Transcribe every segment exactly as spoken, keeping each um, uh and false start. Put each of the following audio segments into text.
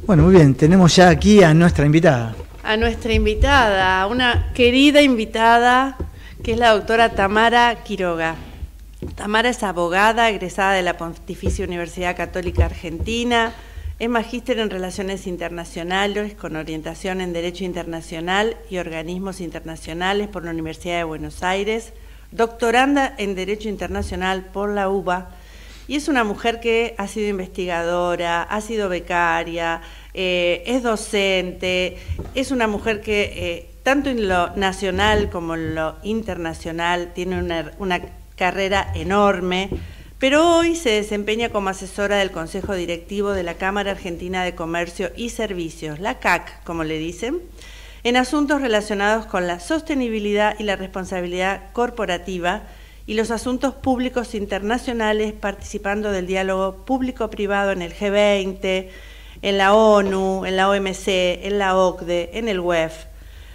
Bueno, muy bien, tenemos ya aquí a nuestra invitada. A nuestra invitada, una querida invitada, que es la doctora Tamara Quiroga. Tamara es abogada, egresada de la Pontificia Universidad Católica Argentina, es magíster en Relaciones Internacionales con orientación en Derecho Internacional y Organismos Internacionales por la Universidad de Buenos Aires, doctoranda en Derecho Internacional por la U B A, y es una mujer que ha sido investigadora, ha sido becaria, eh, es docente, es una mujer que eh, tanto en lo nacional como en lo internacional tiene una, una carrera enorme, pero hoy se desempeña como asesora del Consejo Directivo de la Cámara Argentina de Comercio y Servicios, la C A C, como le dicen, en asuntos relacionados con la sostenibilidad y la responsabilidad corporativa y los asuntos públicos internacionales, participando del diálogo público-privado en el G veinte, en la ONU, en la O M C, en la O C D E, en el U E F.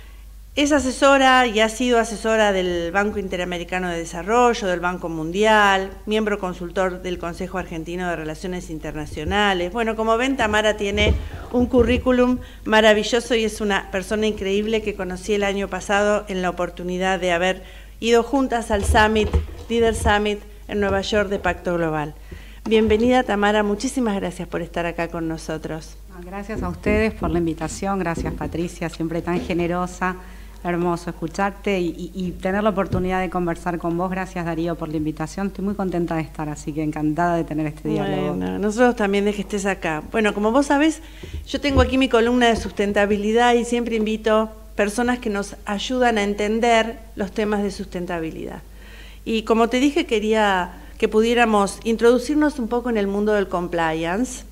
Es asesora y ha sido asesora del Banco Interamericano de Desarrollo, del Banco Mundial, miembro consultor del Consejo Argentino de Relaciones Internacionales. Bueno, como ven, Tamara tiene un currículum maravilloso y es una persona increíble que conocí el año pasado en la oportunidad de haber ido juntas al Summit, Leader Summit en Nueva York de Pacto Global. Bienvenida, Tamara, muchísimas gracias por estar acá con nosotros. Gracias a ustedes por la invitación, gracias Patricia, siempre tan generosa, hermoso escucharte y, y, y tener la oportunidad de conversar con vos. Gracias Darío por la invitación, estoy muy contenta de estar, así que encantada de tener este diálogo. Bueno, nosotros también de que estés acá. Bueno, como vos sabés, yo tengo aquí mi columna de sustentabilidad y siempre invito personas que nos ayudan a entender los temas de sustentabilidad. Y como te dije, quería que pudiéramos introducirnos un poco en el mundo del compliance.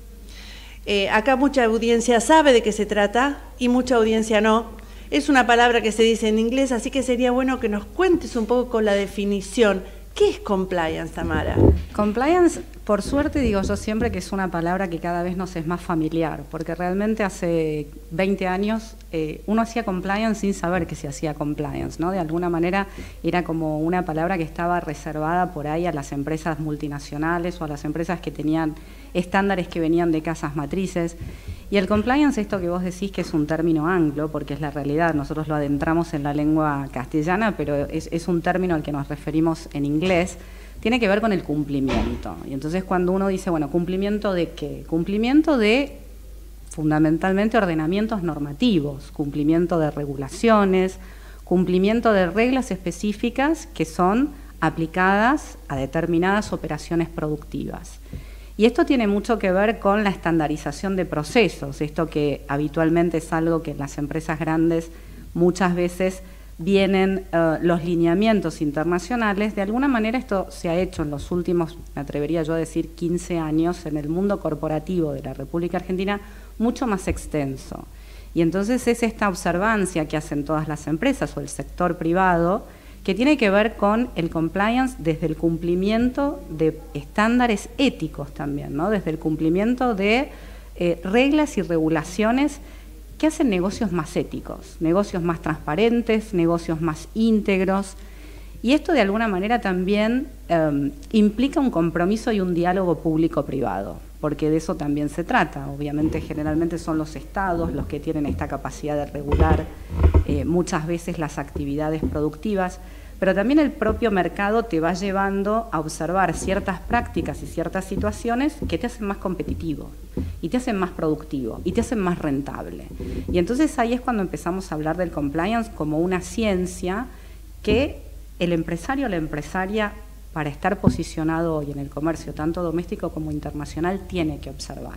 Eh, acá mucha audiencia sabe de qué se trata y mucha audiencia no. Es una palabra que se dice en inglés, así que sería bueno que nos cuentes un poco con la definición. ¿Qué es compliance, Tamara? Compliance, por suerte, digo yo siempre que es una palabra que cada vez nos es más familiar, porque realmente hace veinte años eh, uno hacía compliance sin saber que se hacía compliance, ¿no? De alguna manera era como una palabra que estaba reservada por ahí a las empresas multinacionales o a las empresas que tenían estándares que venían de casas matrices. Y el compliance, esto que vos decís que es un término anglo, porque es la realidad, nosotros lo adentramos en la lengua castellana, pero es, es un término al que nos referimos en inglés, tiene que ver con el cumplimiento. Y entonces cuando uno dice, bueno, ¿cumplimiento de qué? Cumplimiento de, fundamentalmente, ordenamientos normativos, cumplimiento de regulaciones, cumplimiento de reglas específicas que son aplicadas a determinadas operaciones productivas. Y esto tiene mucho que ver con la estandarización de procesos, esto que habitualmente es algo que en las empresas grandes muchas veces vienen uh, los lineamientos internacionales. De alguna manera esto se ha hecho en los últimos, me atrevería yo a decir, quince años en el mundo corporativo de la República Argentina, mucho más extenso. Y entonces es esta observancia que hacen todas las empresas o el sector privado, que tiene que ver con el compliance desde el cumplimiento de estándares éticos también, ¿no? Desde el cumplimiento de eh, reglas y regulaciones que hacen negocios más éticos, negocios más transparentes, negocios más íntegros. Y esto de alguna manera también eh, implica un compromiso y un diálogo público-privado, porque de eso también se trata. Obviamente, generalmente son los estados los que tienen esta capacidad de regular eh, muchas veces las actividades productivas, pero también el propio mercado te va llevando a observar ciertas prácticas y ciertas situaciones que te hacen más competitivo, y te hacen más productivo, y te hacen más rentable. Y entonces ahí es cuando empezamos a hablar del compliance como una ciencia que el empresario o la empresaria, para estar posicionado hoy en el comercio, tanto doméstico como internacional, tiene que observar.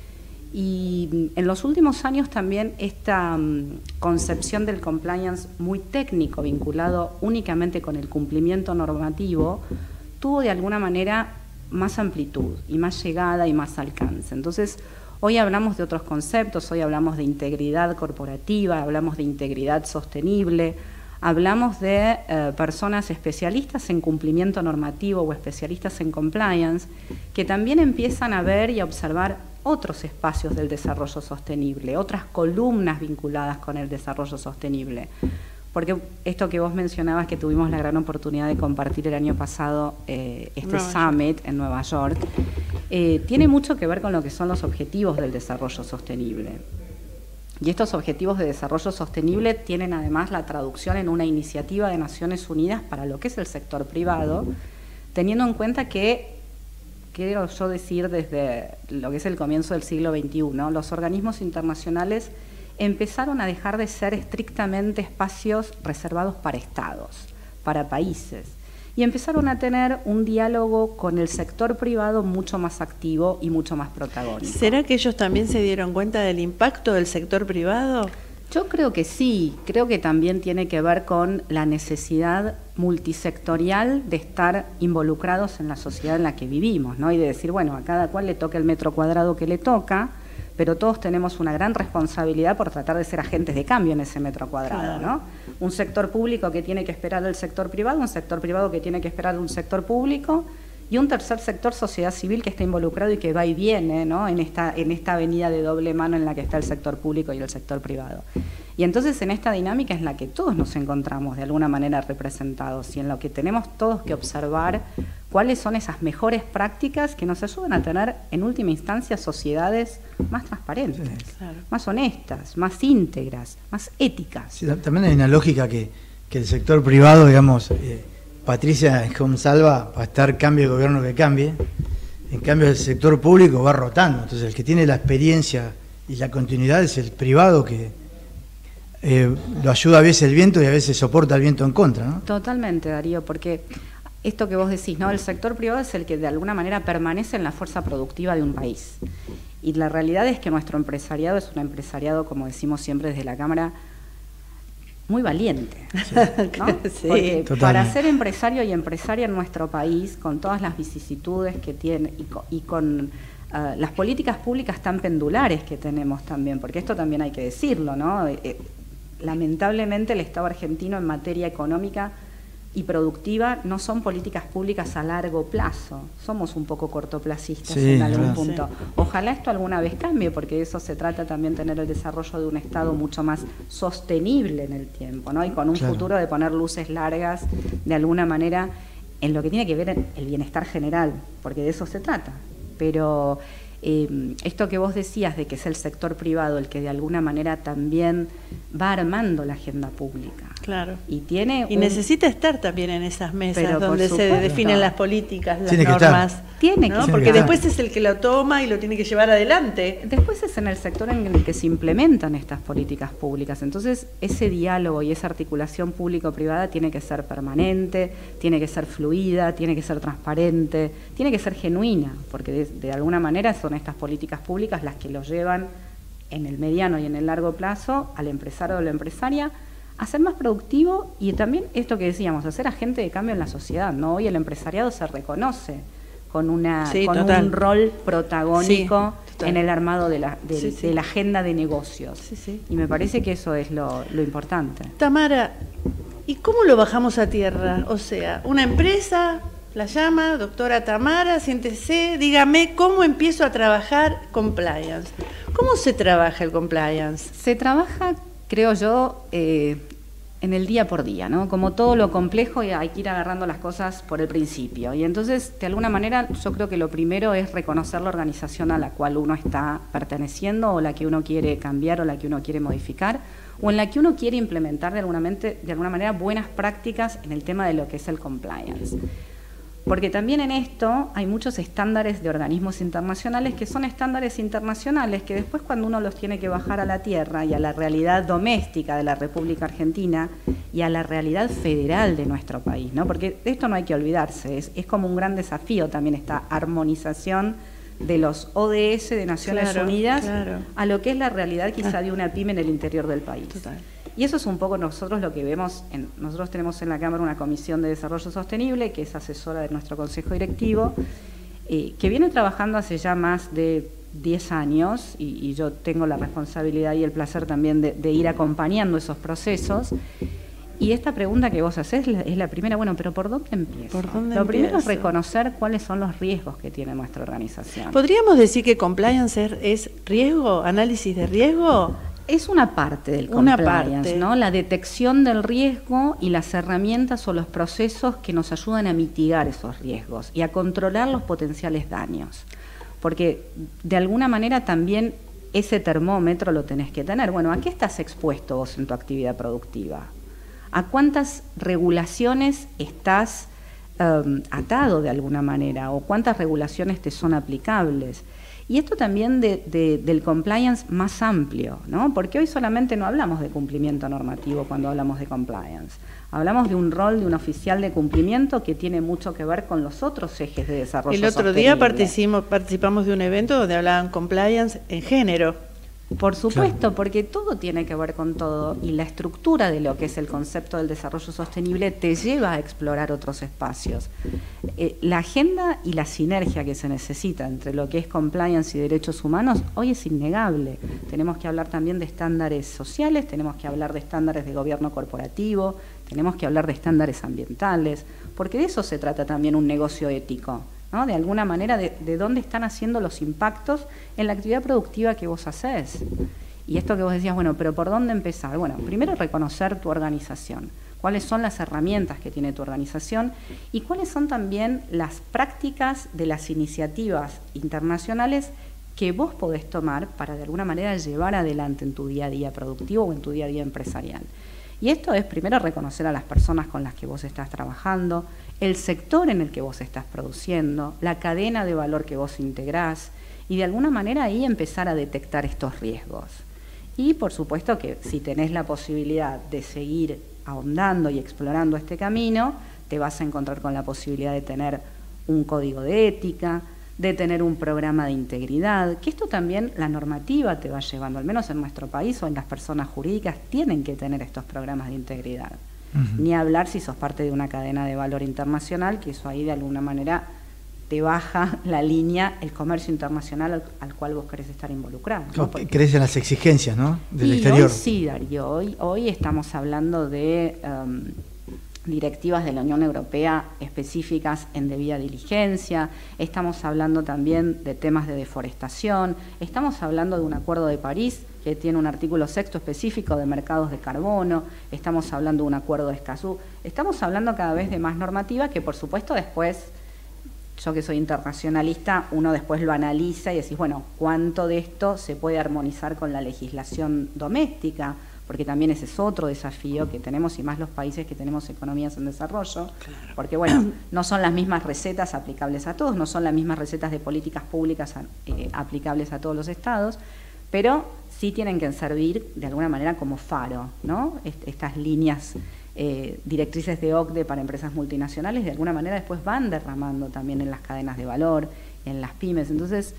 Y en los últimos años también esta um, concepción del compliance muy técnico, vinculado únicamente con el cumplimiento normativo, tuvo de alguna manera más amplitud y más llegada y más alcance. Entonces, hoy hablamos de otros conceptos, hoy hablamos de integridad corporativa, hablamos de integridad sostenible, hablamos de eh, personas especialistas en cumplimiento normativo o especialistas en compliance, que también empiezan a ver y a observar otros espacios del desarrollo sostenible, otras columnas vinculadas con el desarrollo sostenible. Porque esto que vos mencionabas, que tuvimos la gran oportunidad de compartir el año pasado, eh, este Nueva Summit York. en Nueva York, eh, tiene mucho que ver con lo que son los objetivos del desarrollo sostenible. Y estos objetivos de desarrollo sostenible tienen además la traducción en una iniciativa de Naciones Unidas para lo que es el sector privado, teniendo en cuenta que, quiero yo decir desde lo que es el comienzo del siglo veintiuno, los organismos internacionales empezaron a dejar de ser estrictamente espacios reservados para estados, para países, y empezaron a tener un diálogo con el sector privado mucho más activo y mucho más protagónico. ¿Será que ellos también se dieron cuenta del impacto del sector privado? Yo creo que sí, creo que también tiene que ver con la necesidad multisectorial de estar involucrados en la sociedad en la que vivimos, ¿no? Y de decir, bueno, a cada cual le toca el metro cuadrado que le toca, pero todos tenemos una gran responsabilidad por tratar de ser agentes de cambio en ese metro cuadrado, Claro. ¿no? Un sector público que tiene que esperar al sector privado, un sector privado que tiene que esperar a un sector público, y un tercer sector, sociedad civil, que está involucrado y que va y viene, ¿no? en esta, en esta avenida de doble mano en la que está el sector público y el sector privado. Y entonces en esta dinámica es la que todos nos encontramos de alguna manera representados y en lo que tenemos todos que observar cuáles son esas mejores prácticas que nos ayudan a tener en última instancia sociedades más transparentes, Sí, claro. más honestas, más íntegras, más éticas. Sí, también hay una lógica que, que el sector privado, digamos, eh, Patricia Gonsalva va a estar cambie de gobierno que cambie, en cambio el sector público va rotando, entonces el que tiene la experiencia y la continuidad es el privado que eh, lo ayuda a veces el viento y a veces soporta el viento en contra, ¿no? Totalmente, Darío, porque esto que vos decís, ¿no? El sector privado es el que de alguna manera permanece en la fuerza productiva de un país. Y la realidad es que nuestro empresariado es un empresariado, como decimos siempre desde la Cámara, muy valiente, ¿no? Sí, Porque totalmente. para ser empresario y empresaria en nuestro país, con todas las vicisitudes que tiene y con, y con uh, las políticas públicas tan pendulares que tenemos también, porque esto también hay que decirlo, ¿no? Eh, eh, lamentablemente el Estado argentino en materia económica y productiva no son políticas públicas a largo plazo, somos un poco cortoplacistas Sí, en algún claro. punto. Sí. Ojalá esto alguna vez cambie, porque de eso se trata también, tener el desarrollo de un Estado mucho más sostenible en el tiempo, ¿no? Y con un Claro. futuro de poner luces largas, de alguna manera, en lo que tiene que ver en el bienestar general, porque de eso se trata. Pero eh, esto que vos decías de que es el sector privado el que de alguna manera también va armando la agenda pública. Claro. Y tiene Y un- necesita estar también en esas mesas Pero por donde se supuesto. definen las políticas, las Tiene que estar. normas. Tiene que ¿no? estar. Porque Tiene que después es el que lo toma y lo tiene que llevar adelante. Después es en el sector en el que se implementan estas políticas públicas. Entonces, ese diálogo y esa articulación público-privada tiene que ser permanente, tiene que ser fluida, tiene que ser transparente, tiene que ser genuina, porque de, de alguna manera son estas políticas públicas las que los llevan en el mediano y en el largo plazo al empresario o la empresaria a ser más productivo y también esto que decíamos, a ser agente de cambio en la sociedad, ¿no? Hoy el empresariado se reconoce con una Sí, con total. un rol protagónico Sí, total. en el armado de la, del- Sí, sí. de la agenda de negocios. Sí, sí. Y me parece que eso es lo, lo importante. Tamara, ¿y cómo lo bajamos a tierra? O sea, una empresa la llama, doctora Tamara, siéntese, dígame cómo empiezo a trabajar compliance. ¿Cómo se trabaja el compliance? Se trabaja, creo yo, eh, en el día por día, ¿no? Como todo lo complejo, y hay que ir agarrando las cosas por el principio. Y entonces, de alguna manera, yo creo que lo primero es reconocer la organización a la cual uno está perteneciendo, o la que uno quiere cambiar, o la que uno quiere modificar, o en la que uno quiere implementar de alguna, mente, de alguna manera buenas prácticas en el tema de lo que es el compliance. Porque también en esto hay muchos estándares de organismos internacionales que son estándares internacionales que después, cuando uno los tiene que bajar a la tierra y a la realidad doméstica de la República Argentina y a la realidad federal de nuestro país, ¿no? Porque de esto no hay que olvidarse, es, es como un gran desafío también esta armonización de los O D S de Naciones Claro, Unidas claro. a lo que es la realidad quizá Ah. de una pyme en el interior del país. Total. Y eso es un poco nosotros lo que vemos, en, nosotros tenemos en la Cámara una comisión de desarrollo sostenible que es asesora de nuestro consejo directivo, eh, que viene trabajando hace ya más de diez años y, y yo tengo la responsabilidad y el placer también de, de ir acompañando esos procesos. Y esta pregunta que vos hacés es la, es la primera, bueno, pero ¿por dónde empiezo? ¿Por dónde Lo primero es empiezo? reconocer cuáles son los riesgos que tiene nuestra organización. ¿Podríamos decir que compliance es, es riesgo, análisis de riesgo? Es una parte del Una compliance, parte. ¿no? La detección del riesgo y las herramientas o los procesos que nos ayudan a mitigar esos riesgos y a controlar los potenciales daños. Porque de alguna manera también ese termómetro lo tenés que tener. Bueno, ¿a qué estás expuesto vos en tu actividad productiva? ¿A cuántas regulaciones estás um, atado de alguna manera? ¿O cuántas regulaciones te son aplicables? Y esto también de, de, del compliance más amplio, ¿no? Porque hoy solamente no hablamos de cumplimiento normativo cuando hablamos de compliance. Hablamos de un rol de un oficial de cumplimiento que tiene mucho que ver con los otros ejes de desarrollo El otro sostenible. día participamos, participamos de un evento donde hablaban compliance en género. Por supuesto, porque todo tiene que ver con todo y la estructura de lo que es el concepto del desarrollo sostenible te lleva a explorar otros espacios. Eh, la agenda y la sinergia que se necesita entre lo que es compliance y derechos humanos hoy es innegable. Tenemos que hablar también de estándares sociales, tenemos que hablar de estándares de gobierno corporativo, tenemos que hablar de estándares ambientales, porque de eso se trata también un negocio ético, ¿no? De alguna manera, de, de dónde están haciendo los impactos en la actividad productiva que vos hacés. Y esto que vos decías, bueno, pero ¿por dónde empezar? Bueno, primero reconocer tu organización, cuáles son las herramientas que tiene tu organización y cuáles son también las prácticas de las iniciativas internacionales que vos podés tomar para de alguna manera llevar adelante en tu día a día productivo o en tu día a día empresarial. Y esto es primero reconocer a las personas con las que vos estás trabajando, el sector en el que vos estás produciendo, la cadena de valor que vos integrás y de alguna manera ahí empezar a detectar estos riesgos. Y por supuesto que si tenés la posibilidad de seguir ahondando y explorando este camino, te vas a encontrar con la posibilidad de tener un código de ética, de tener un programa de integridad, que esto también la normativa te va llevando, al menos en nuestro país o en las personas jurídicas tienen que tener estos programas de integridad. Uh-huh. Ni hablar si sos parte de una cadena de valor internacional, que eso ahí de alguna manera te baja la línea el comercio internacional al, al cual vos querés estar involucrado, ¿no? Porque crecen las exigencias, ¿no? Del y exterior. Hoy sí, Darío, hoy, hoy estamos hablando de um, directivas de la Unión Europea específicas en debida diligencia, estamos hablando también de temas de deforestación, estamos hablando de un acuerdo de París que tiene un artículo sexto específico de mercados de carbono, estamos hablando de un acuerdo de Escazú, estamos hablando cada vez de más normativa que por supuesto después, yo que soy internacionalista, uno después lo analiza y decís, bueno, ¿cuánto de esto se puede armonizar con la legislación doméstica? Porque también ese es otro desafío que tenemos y más los países que tenemos economías en desarrollo, claro. Porque bueno, no son las mismas recetas aplicables a todos, no son las mismas recetas de políticas públicas eh, aplicables a todos los estados, pero sí tienen que servir de alguna manera como faro, ¿no? Est- estas líneas eh, directrices de O C D E para empresas multinacionales de alguna manera después van derramando también en las cadenas de valor, en las pymes. Entonces,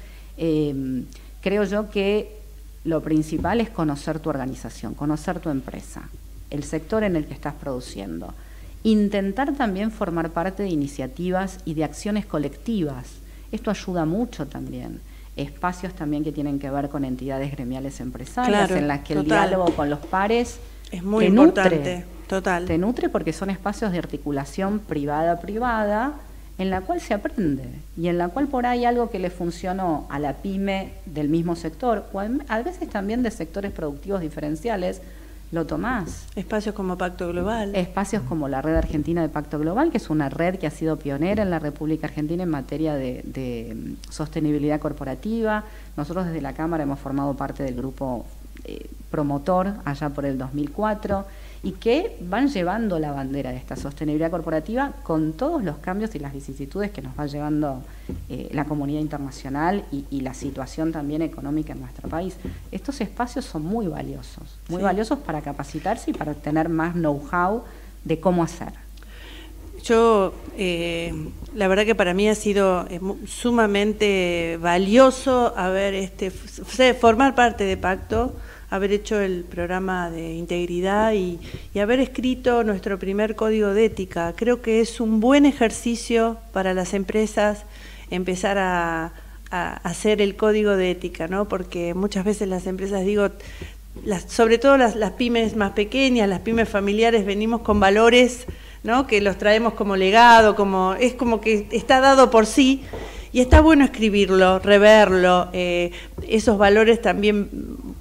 eh, creo yo que lo principal es conocer tu organización, conocer tu empresa, el sector en el que estás produciendo. Intentar también formar parte de iniciativas y de acciones colectivas. Esto ayuda mucho también. Espacios también que tienen que ver con entidades gremiales empresarias, claro, en las que total. El diálogo con los pares es muy te importante, nutre, total. Te nutre porque son espacios de articulación privada-privada en la cual se aprende y en la cual por ahí algo que le funcionó a la pyme del mismo sector o a veces también de sectores productivos diferenciales, lo tomás. Espacios como Pacto Global. Espacios como la Red Argentina de Pacto Global, que es una red que ha sido pionera en la República Argentina en materia de, de sostenibilidad corporativa. Nosotros desde la Cámara hemos formado parte del grupo eh, promotor allá por el dos mil cuatro y que van llevando la bandera de esta sostenibilidad corporativa con todos los cambios y las vicisitudes que nos va llevando eh, la comunidad internacional y, y la situación también económica en nuestro país. Estos espacios son muy valiosos, muy sí. valiosos para capacitarse y para tener más know-how de cómo hacer. Yo, eh, la verdad que para mí ha sido eh, sumamente valioso haber este, formar parte de Pacto, haber hecho el programa de integridad y, y haber escrito nuestro primer código de ética. Creo que es un buen ejercicio para las empresas empezar a, a hacer el código de ética, ¿no? Porque muchas veces las empresas, digo, las, sobre todo las, las pymes más pequeñas, las pymes familiares, venimos con valores, ¿no? Que los traemos como legado, como es como que está dado por sí. Y está bueno escribirlo, reverlo, eh, esos valores también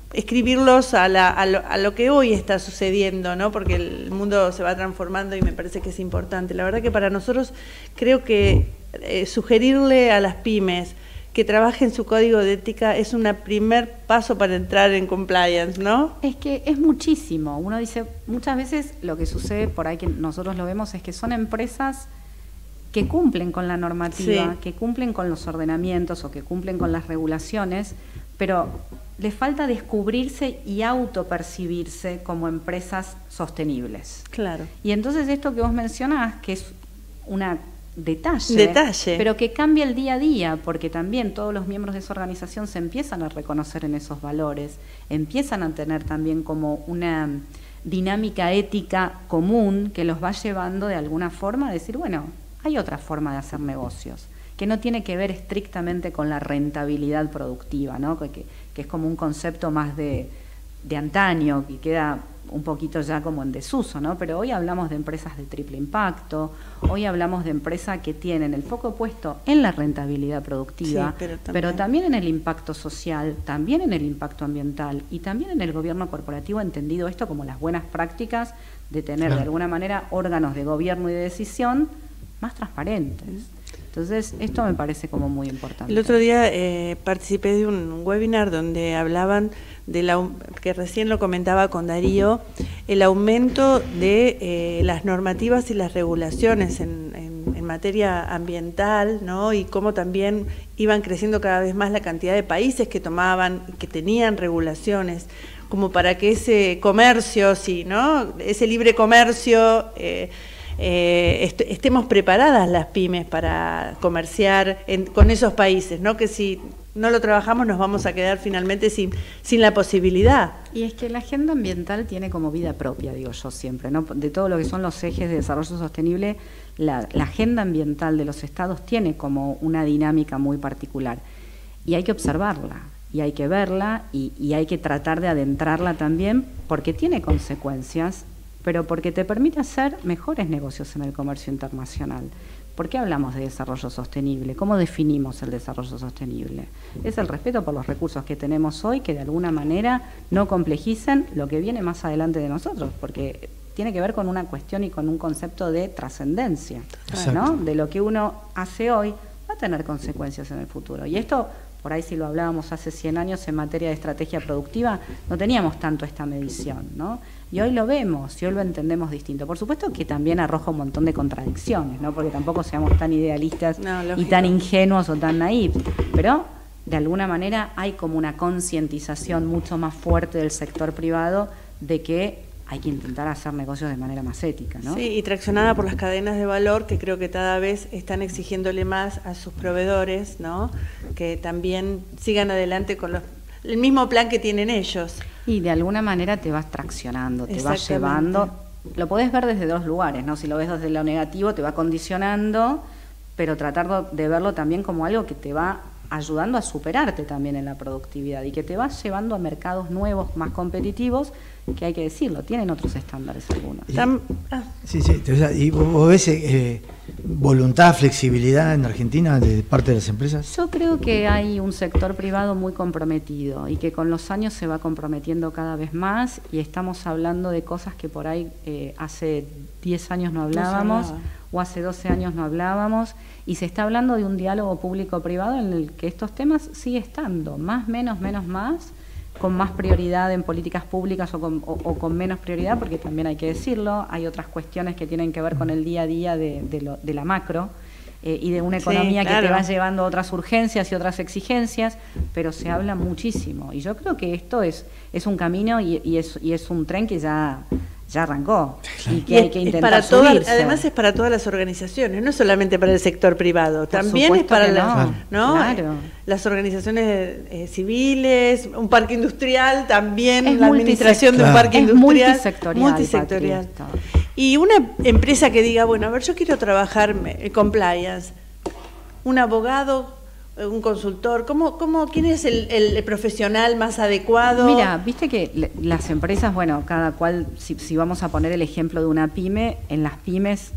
escribirlos a, la, a, lo, a lo que hoy está sucediendo, ¿no? Porque el mundo se va transformando y me parece que es importante. La verdad que para nosotros creo que eh, sugerirle a las pymes que trabajen su código de ética es un primer paso para entrar en compliance, ¿no? Es que es muchísimo. Uno dice, muchas veces lo que sucede por ahí que nosotros lo vemos es que son empresas que cumplen con la normativa, sí, que cumplen con los ordenamientos o que cumplen con las regulaciones, pero les falta descubrirse y autopercibirse como empresas sostenibles. Claro. Y entonces esto que vos mencionás, que es una detalle, detalle, pero que cambia el día a día, porque también todos los miembros de esa organización se empiezan a reconocer en esos valores, empiezan a tener también como una dinámica ética común que los va llevando de alguna forma a decir, bueno, hay otra forma de hacer negocios, que no tiene que ver estrictamente con la rentabilidad productiva, ¿no? que, que es como un concepto más de, de antaño, que queda un poquito ya como en desuso, ¿no? Pero hoy hablamos de empresas de triple impacto, hoy hablamos de empresas que tienen el foco puesto en la rentabilidad productiva, sí, pero, también. pero también en el impacto social, también en el impacto ambiental y también en el gobierno corporativo, entendido esto como las buenas prácticas de tener claro. de alguna manera órganos de gobierno y de decisión más transparentes. Entonces, esto me parece como muy importante. El otro día eh, participé de un webinar donde hablaban de la, que recién lo comentaba con Darío, el aumento de eh, las normativas y las regulaciones en, en, en materia ambiental, ¿no? Y cómo también iban creciendo cada vez más la cantidad de países que tomaban, que tenían regulaciones, como para que ese comercio, sí, ¿no? Ese libre comercio eh, Eh, est estemos preparadas las pymes para comerciar en, con esos países, ¿no? Que si no lo trabajamos nos vamos a quedar finalmente sin, sin la posibilidad. Y es que la agenda ambiental tiene como vida propia, digo yo siempre, ¿no? De todo lo que son los ejes de desarrollo sostenible, la, la agenda ambiental de los estados tiene como una dinámica muy particular y hay que observarla. Y hay que verla y, y hay que tratar de adentrarla también porque tiene consecuencias, pero porque te permite hacer mejores negocios en el comercio internacional. ¿Por qué hablamos de desarrollo sostenible? ¿Cómo definimos el desarrollo sostenible? Es el respeto por los recursos que tenemos hoy, que de alguna manera no complejicen lo que viene más adelante de nosotros, porque tiene que ver con una cuestión y con un concepto de trascendencia, ¿no? De lo que uno hace hoy va a tener consecuencias en el futuro. Y esto, por ahí si lo hablábamos hace cien años en materia de estrategia productiva, no teníamos tanto esta medición, ¿no? Y hoy lo vemos, y hoy lo entendemos distinto. Por supuesto que también arroja un montón de contradicciones, ¿no? Porque tampoco seamos tan idealistas no, y tan ingenuos o tan naivos, pero de alguna manera hay como una concientización mucho más fuerte del sector privado de que hay que intentar hacer negocios de manera más ética, ¿no? Sí, y traccionada por las cadenas de valor que creo que cada vez están exigiéndole más a sus proveedores, ¿no? Que también sigan adelante con los, el mismo plan que tienen ellos. Y de alguna manera te vas traccionando, te vas llevando. Lo podés ver desde dos lugares, ¿no? Si lo ves desde lo negativo te va condicionando, pero tratar de verlo también como algo que te va ayudando a superarte también en la productividad y que te va llevando a mercados nuevos, más competitivos, que hay que decirlo, tienen otros estándares algunos. Y, ah. Sí, sí, y vos ves eh, voluntad, flexibilidad en Argentina de parte de las empresas. Yo creo que hay un sector privado muy comprometido y que con los años se va comprometiendo cada vez más y estamos hablando de cosas que por ahí eh, hace diez años no hablábamos no o hace doce años no hablábamos y se está hablando de un diálogo público-privado en el que estos temas sigue estando, más, menos, menos, más, con más prioridad en políticas públicas o con, o, o con menos prioridad, porque también hay que decirlo, hay otras cuestiones que tienen que ver con el día a día de, de, lo, de la macro eh, y de una economía sí, claro. que te va llevando a otras urgencias y otras exigencias, pero se habla muchísimo. Y yo creo que esto es, es un camino y, y, es, y es un tren que ya... ya arrancó y que y hay que intentar para todas, subirse. Además es para todas las organizaciones, no es solamente para el sector privado, Por también es para las, no, ¿no? Claro. las organizaciones eh, civiles, un parque industrial también, es la administración de un parque es industrial. Multisectorial. multisectorial. Y una empresa que diga, bueno, a ver, yo quiero trabajar en compliance, un abogado, un consultor, ¿cómo, cómo, ¿quién es el, el profesional más adecuado? Mira, viste que las empresas, bueno, cada cual, si, si vamos a poner el ejemplo de una pyme, en las pymes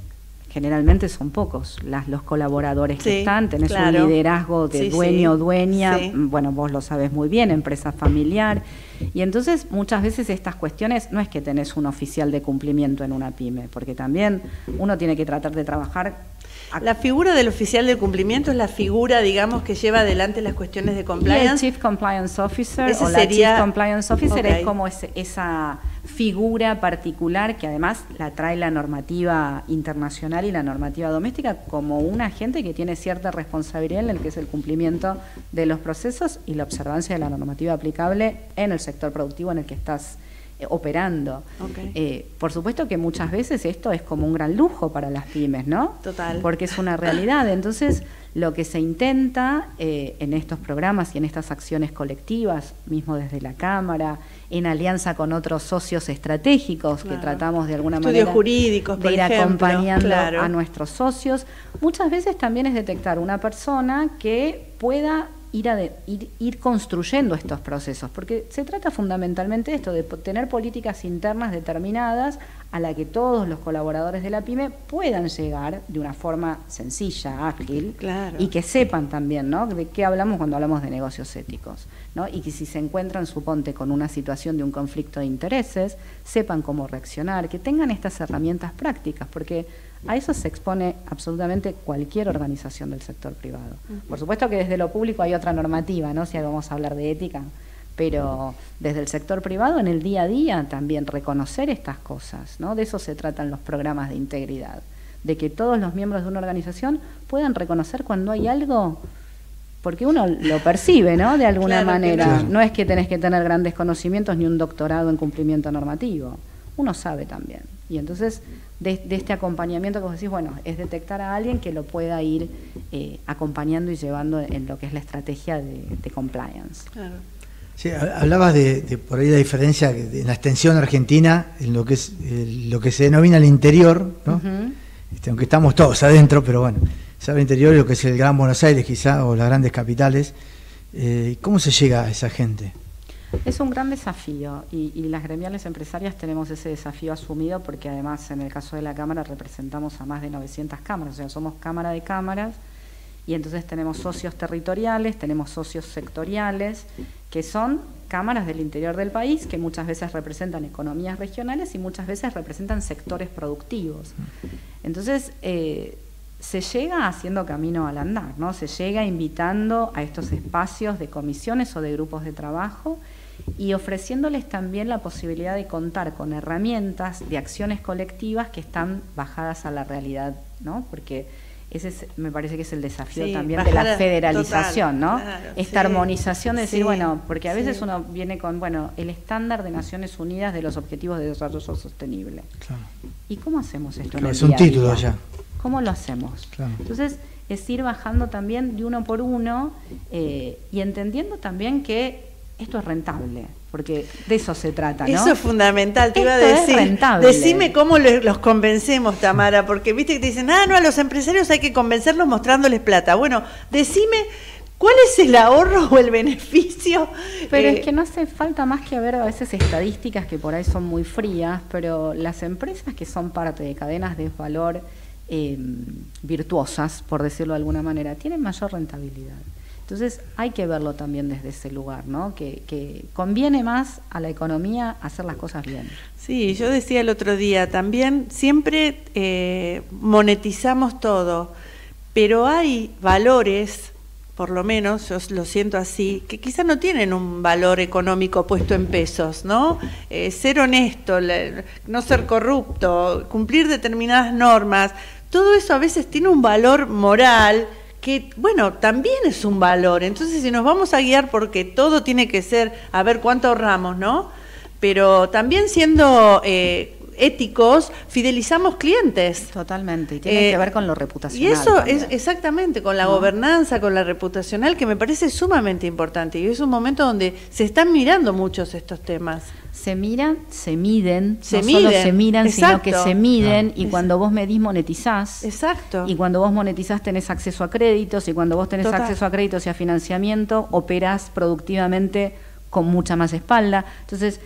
generalmente son pocos las, los colaboradores sí, que están, tenés claro. un liderazgo de sí, dueño o sí, dueña, sí. bueno, vos lo sabés muy bien, empresa familiar, y entonces muchas veces estas cuestiones no es que tenés un oficial de cumplimiento en una pyme, porque también uno tiene que tratar de trabajar. La figura del oficial de cumplimiento es la figura, digamos, que lleva adelante las cuestiones de compliance. Y el Chief Compliance Officer Ese o la sería... Chief Compliance Officer okay. es como ese, esa figura particular que además la trae la normativa internacional y la normativa doméstica como un agente que tiene cierta responsabilidad en el que es el cumplimiento de los procesos y la observancia de la normativa aplicable en el sector productivo en el que estás eh, operando. Okay. Eh, por supuesto que muchas veces esto es como un gran lujo para las pymes, ¿no? Total. Porque es una realidad. Entonces, lo que se intenta eh, en estos programas y en estas acciones colectivas, mismo desde la Cámara, en alianza con otros socios estratégicos claro. que tratamos de alguna Estudios manera jurídicos, por de ir ejemplo, acompañando claro. a nuestros socios, muchas veces también es detectar una persona que pueda ir, a de, ir, ir construyendo estos procesos, porque se trata fundamentalmente de esto, de tener políticas internas determinadas a la que todos los colaboradores de la pyme puedan llegar de una forma sencilla, ágil, claro. y que sepan también, ¿no?, de qué hablamos cuando hablamos de negocios éticos, ¿no? Y que si se encuentran, suponte, con una situación de un conflicto de intereses, sepan cómo reaccionar, que tengan estas herramientas prácticas, porque a eso se expone absolutamente cualquier organización del sector privado. Uh-huh. Por supuesto que desde lo público hay otra normativa, ¿no?, si vamos a hablar de ética, pero desde el sector privado, en el día a día, también reconocer estas cosas, ¿no? De eso se tratan los programas de integridad, de que todos los miembros de una organización puedan reconocer cuando hay algo, porque uno lo percibe, ¿no?, de alguna claro, manera. claro. No es que tenés que tener grandes conocimientos ni un doctorado en cumplimiento normativo, uno sabe también. Y entonces, de, de este acompañamiento que vos decís, bueno, es detectar a alguien que lo pueda ir eh, acompañando y llevando en lo que es la estrategia de, de compliance. Claro. Sí, hablabas de, de por ahí la diferencia en la extensión argentina, en lo que es eh, lo que se denomina el interior, ¿no? Uh-huh. Este, aunque estamos todos adentro, pero bueno, sabe el interior, lo que es el Gran Buenos Aires quizá, o las grandes capitales. Eh, ¿Cómo se llega a esa gente? Es un gran desafío y, y las gremiales empresarias tenemos ese desafío asumido porque además en el caso de la Cámara representamos a más de novecientas cámaras, o sea, somos Cámara de Cámaras y entonces tenemos socios territoriales, tenemos socios sectoriales, que son cámaras del interior del país que muchas veces representan economías regionales y muchas veces representan sectores productivos. Entonces, eh, se llega haciendo camino al andar, ¿no? Se llega invitando a estos espacios de comisiones o de grupos de trabajo y ofreciéndoles también la posibilidad de contar con herramientas de acciones colectivas que están bajadas a la realidad, ¿no? Porque ese es, me parece que es el desafío sí, también de la federalización, total, ¿no? Claro, Esta sí, armonización de decir, sí, bueno, porque a veces sí. uno viene con, bueno, el estándar de Naciones Unidas de los Objetivos de Desarrollo Sostenible. Claro. ¿Y cómo hacemos esto? Claro, en el es un día título a día? ya. ¿Cómo lo hacemos? Claro. Entonces, es ir bajando también de uno por uno eh, y entendiendo también que esto es rentable, porque de eso se trata, ¿no? Eso es fundamental, te esto iba a decir. Es rentable. Decime cómo le, los convencemos, Tamara, porque viste que te dicen, ah, no, a los empresarios hay que convencerlos mostrándoles plata. Bueno, decime cuál es el ahorro o el beneficio. Pero eh, es que no hace falta más que ver a veces estadísticas que por ahí son muy frías, pero las empresas que son parte de cadenas de valor eh, virtuosas, por decirlo de alguna manera, tienen mayor rentabilidad. Entonces hay que verlo también desde ese lugar, ¿no? Que, que conviene más a la economía hacer las cosas bien. Sí, yo decía el otro día, también siempre eh, monetizamos todo, pero hay valores, por lo menos yo lo siento así, que quizás no tienen un valor económico puesto en pesos, ¿no? Eh, ser honesto, le, no ser corrupto, cumplir determinadas normas, todo eso a veces tiene un valor moral que, bueno, también es un valor. Entonces, si nos vamos a guiar porque todo tiene que ser, a ver cuánto ahorramos, ¿no? Pero también siendo eh, éticos, fidelizamos clientes. Totalmente, y tiene eh, que ver con lo reputacional. Y eso también. es exactamente, con la ¿no? gobernanza, con la reputacional, que me parece sumamente importante. Y es un momento donde se están mirando muchos estos temas. Se miran, se miden, se no miden, solo se miran, exacto. sino que se miden, ah, y cuando vos medís, monetizás. Exacto. Y cuando vos monetizás, tenés acceso a créditos, y cuando vos tenés Total. acceso a créditos y a financiamiento, operás productivamente con mucha más espalda. Entonces,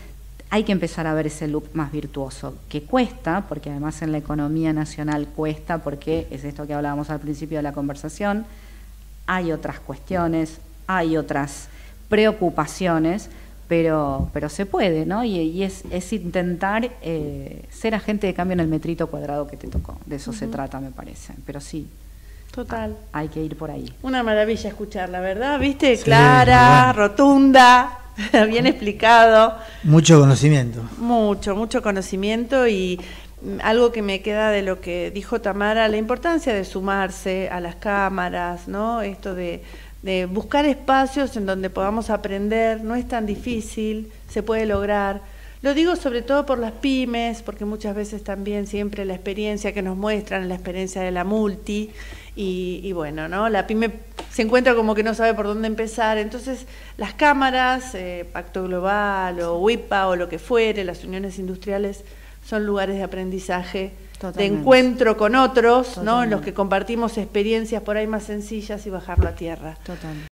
hay que empezar a ver ese loop más virtuoso, que cuesta, porque además en la economía nacional cuesta, porque es esto que hablábamos al principio de la conversación, hay otras cuestiones, hay otras preocupaciones, pero, pero se puede, ¿no? Y, y es, es intentar eh, ser agente de cambio en el metrito cuadrado que te tocó, de eso uh-huh. se trata, me parece, pero sí. Total. Hay que ir por ahí. Una maravilla escucharla, ¿verdad? ¿Viste? Sí, clara, bueno. Rotunda, bien explicado. Mucho conocimiento. Mucho, mucho conocimiento y algo que me queda de lo que dijo Tamara, la importancia de sumarse a las cámaras, ¿no? Esto de, de buscar espacios en donde podamos aprender, no es tan difícil, se puede lograr. Lo digo sobre todo por las pymes, porque muchas veces también siempre la experiencia que nos muestran es la experiencia de la multi, y, y bueno, ¿no? La pyme se encuentra como que no sabe por dónde empezar, entonces las cámaras, eh, Pacto Global o WIPA o lo que fuere, las uniones industriales, son lugares de aprendizaje, totalmente, de encuentro con otros, totalmente, ¿no? En los que compartimos experiencias por ahí más sencillas y bajarlo a tierra. Totalmente.